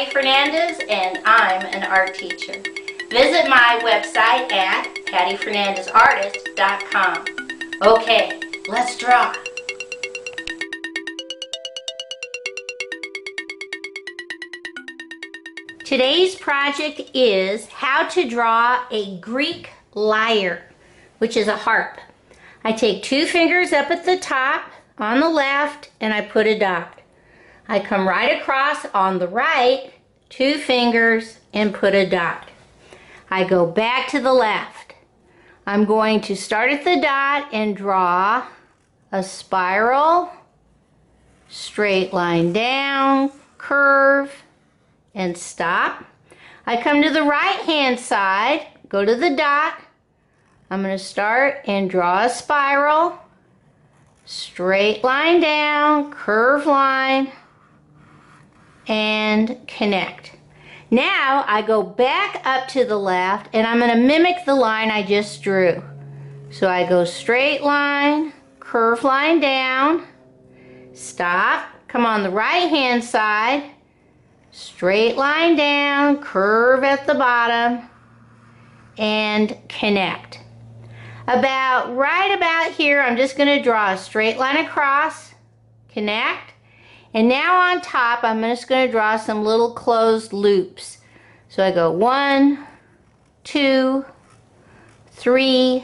Patty Fernandez, and I'm an art teacher. Visit my website at pattyfernandezartist.com. Okay, let's draw. Today's project is how to draw a Greek lyre, which is a harp. I take 2 fingers up at the top on the left and I put a dot. I come right across on the right, 2 fingers, and put a dot. I go back to the left. I'm going to start at the dot and draw a spiral, straight line down, curve, and stop. I come to the right hand side, go to the dot. I'm going to start and draw a spiral, straight line down, curve line, and connect. Now I go back up to the left and I'm going to mimic the line I just drew. So I go straight line, curve line down, stop, come on the right hand side, straight line down, curve at the bottom, and connect. Right about here, I'm just going to draw a straight line across, connect. And now on top, I'm just going to draw some little closed loops. So I go 1, 2, 3,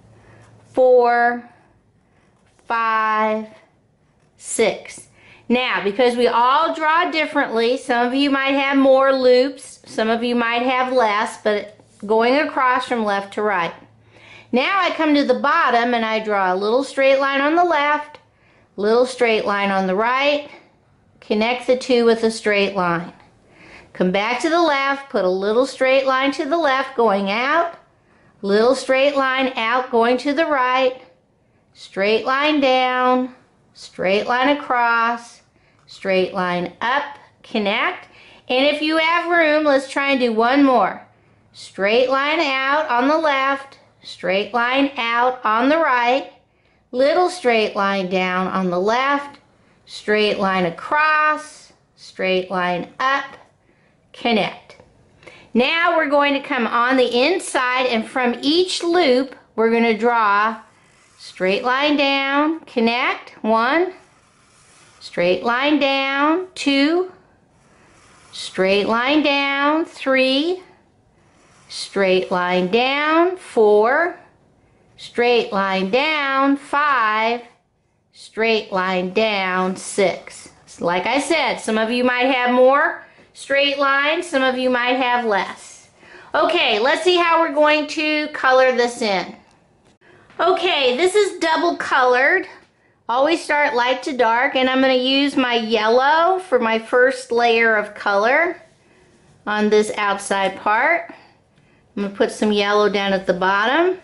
4, 5, 6. Now, because we all draw differently, some of you might have more loops, some of you might have less, but going across from left to right. Now I come to the bottom and I draw a little straight line on the left, little straight line on the right, connect the 2 with a straight line. Come back to the left, put a little straight line to the left going out, little straight line out going to the right, straight line down, straight line across, straight line up, connect. And if you have room, let's try and do one more. Straight line out on the left, straight line out on the right, little straight line down on the left, straight line across, straight line up, connect. Now we're going to come on the inside and from each loop we're going to draw straight line down, connect, 1, straight line down, 2, straight line down, 3, straight line down, 4, straight line down, 5, straight line down, 6. Like I said, some of you might have more straight lines, some of you might have less. Okay, let's see how we're going to color this in. Okay, this is double colored. Always start light to dark, and I'm going to use my yellow for my first layer of color on this outside part. I'm going to put some yellow down at the bottom.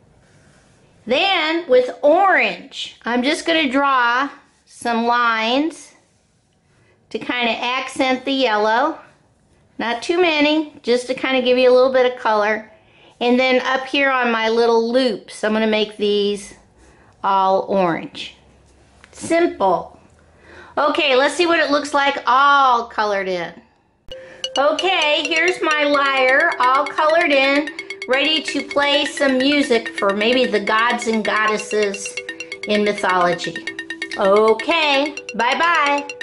Then with orange, I'm just going to draw some lines to kind of accent the yellow. Not too many, just to kind of give you a little bit of color. And then up here on my little loops, I'm going to make these all orange. Simple. Okay, let's see what it looks like all colored in. Okay, here's my lyre all colored in, ready to play some music for maybe the gods and goddesses in mythology. Okay, bye-bye.